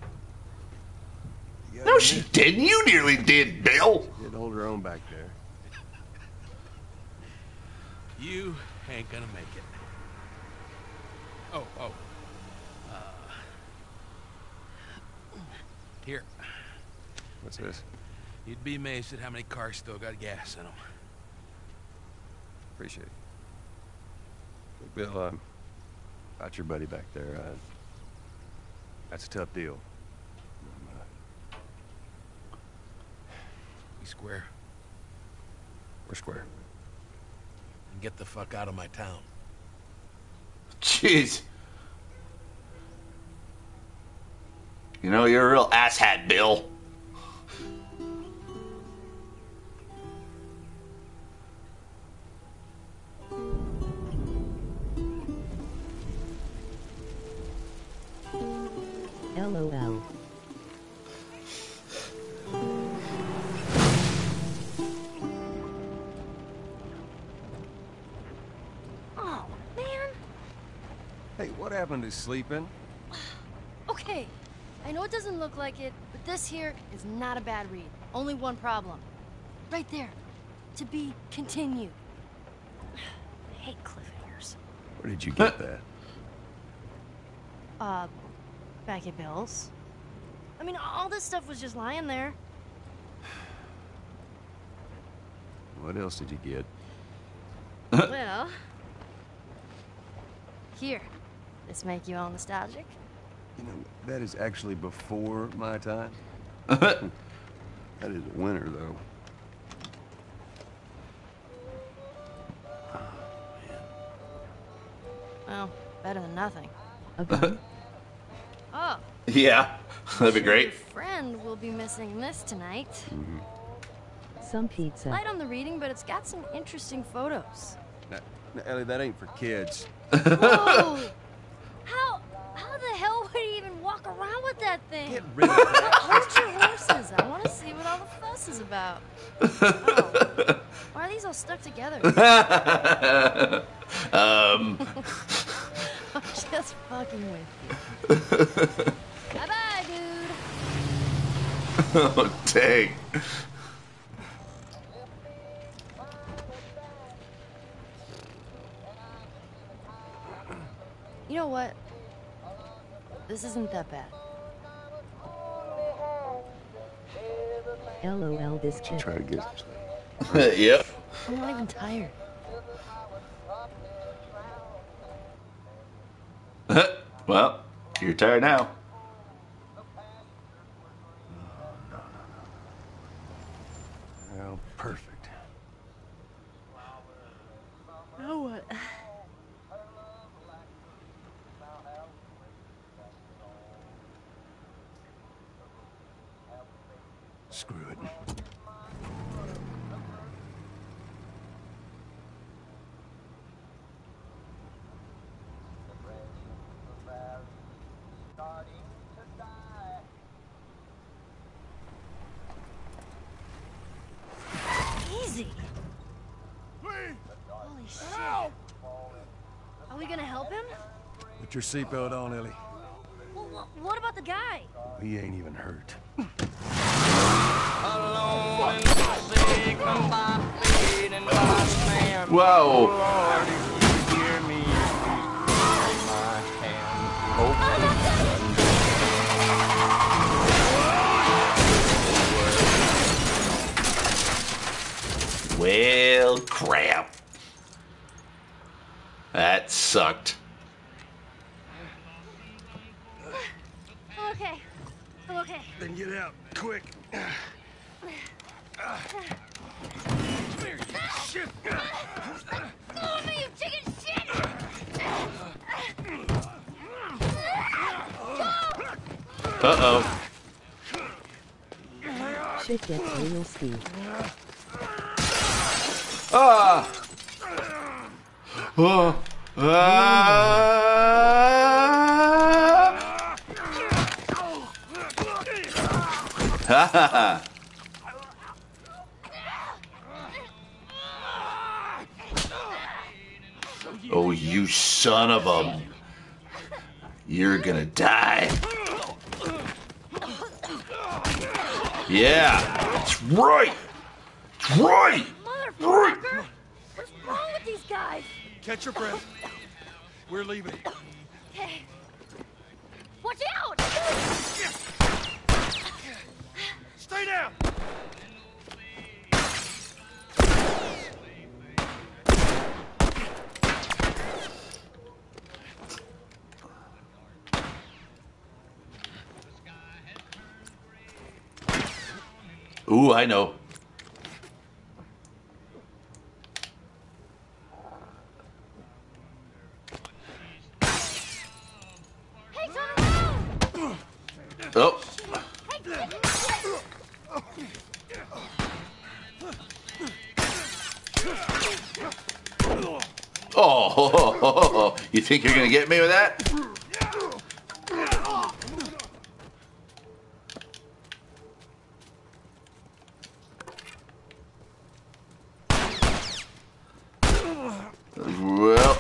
You No, she didn't. You nearly did, Bill. Did hold her own back there. You ain't gonna make it. Oh, oh. Uh, here. What's this? You'd be amazed at how many cars still got gas in them. Appreciate it. Hey, Bill, um, about your buddy back there, uh, that's a tough deal. Um, uh, We square. we're square. And get the fuck out of my town. Jeez. You know, you're a real asshat, Bill. LOL. Oh, man. Hey, what happened to sleeping? Okay, I know it doesn't look like it, but this here is not a bad read. Only one problem. Right there. To be continued. I hate cliffhangers. Where did you get that? Uh, back at Bill's. I mean, all this stuff was just lying there. What else did you get? Well... Here. This make you all nostalgic? You know, that is actually before my time. That is a winner, though. Well, better than nothing. A gun? Oh, Yeah, that'd be your great. friend will be missing this tonight. Some pizza. Light on the reading, but it's got some interesting photos. Now, now, Ellie, that ain't for kids. Whoa! How, how the hell would he even walk around with that thing? Get rid of that. Where's your horses? I want to see what all the fuss is about. Oh, why are these all stuck together? um. I'm just fucking with you. Bye-bye, dude. Oh, dang. You know what? This isn't that bad. LOL this chick. Try to get some sleep. Yep. I'm not even tired. Well, you're tired now. Well, perfect. Now what? Screw it. Easy. Holy shit. Are we gonna help him? Put your seatbelt on, Ellie. Well, wh- what about the guy? He ain't even hurt. Whoa. Lord, if you hear me, please my hand. Well, crap. That sucked. I'm okay. I'm okay. Then get out, quick. Shit. Move me, you chicken shit! Uh-oh. Shit gets real, Steve. Ah! Oh. Ah! Ha ha ha! Oh, you son of a... You're gonna die. Yeah, that's right. That's right. Motherfucker! What's wrong with these guys? Catch your breath. We're leaving. Okay. Watch out! Stay down. Ooh, I know. Hey, turn around! Oh. Hey, chicken shit! Oh, you think you're gonna get me with that? Well.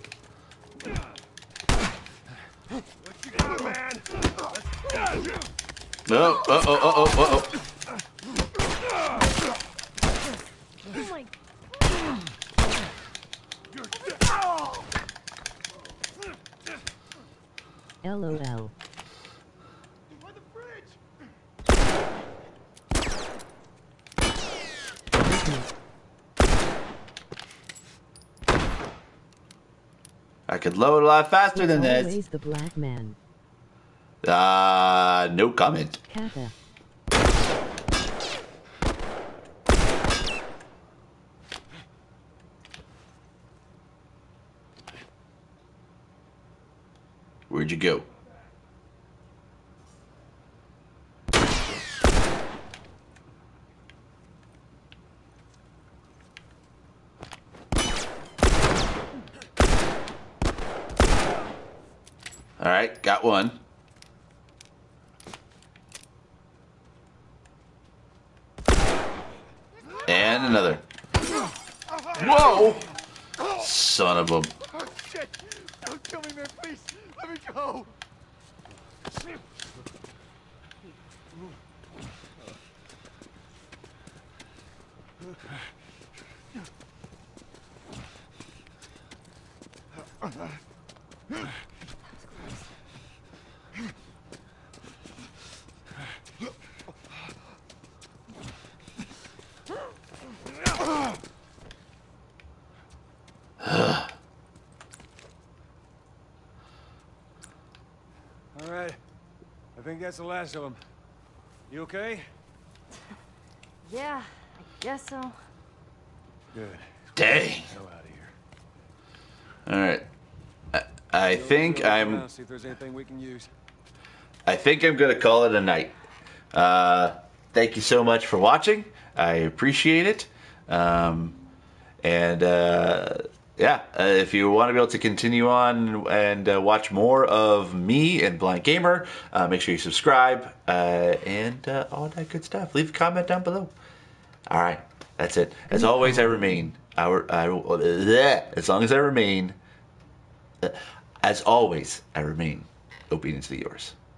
No. Uh oh. Uh oh. Uh oh. Oh my... LOL. I could load a lot faster than this. Always the black man. Uh, no comment. Kappa. Where'd you go? All right, got one. And another. Whoa! Son of a... Oh, shit. Don't kill me, man, please. Let me go. All right. I think that's the last of them. You okay? Yeah, I guess so. Good. Dang. Go out of here. All right. I, I think I'm... See if there's anything we can use. I think I'm going to call it a night. Uh, thank you so much for watching. I appreciate it. Um, and uh, yeah, uh, if you want to be able to continue on and uh, watch more of me and Blind Gamer, uh, make sure you subscribe uh, and uh, all that good stuff. Leave a comment down below. All right, that's it. As always, I remain. I, I, as long as I remain. As always, I remain obedient to yours.